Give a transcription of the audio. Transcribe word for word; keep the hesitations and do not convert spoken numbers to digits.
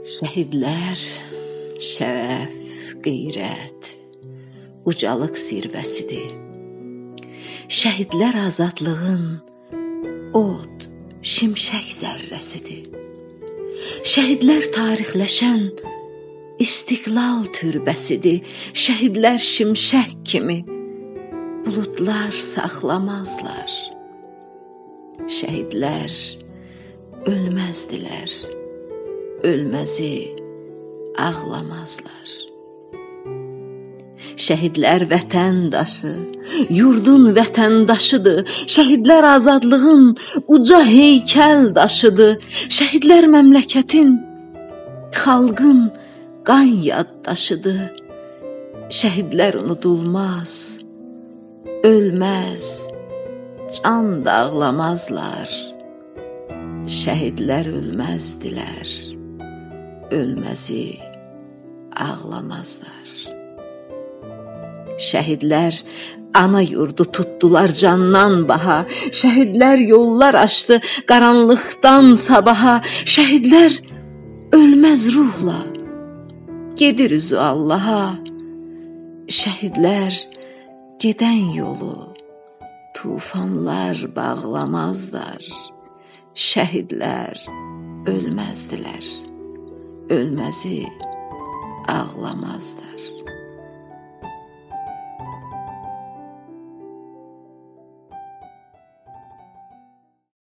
Şəhidlər şərəf, qeyrət, ucalıq zirvəsidir. Şəhidlər azadlığın od, şimşək zərrəsidir. Şəhidlər tarixləşən istiqlal türbəsidir. Şəhidlər şimşək kimi buludlar saxlamazlar. Şəhidlər ölməzdilər, ölməzi ağlamazlar. Şəhidlər vətəndaşı, yurdun vətəndaşıdır. Şəhidlər azadlığın uca heykəl daşıdır. Şəhidlər məmləkətin, xalqın qan yaddaşıdır. Şəhidlər unudulmaz, ölməz, can dağlamazlar. Şəhidlər ölməzdilər, ölməzi ağlamazlar. Şəhidlər ana yurdu tutdular candan baha. Şəhidlər yollar açdı qaranlıqdan sabaha. Şəhidlər ölməz ruhla gedir üzü Allaha. Şəhidlər gedən yolu tufanlar bağlamazlar. Şəhidlər ölməzdilər, ölməzi ağlamazlar.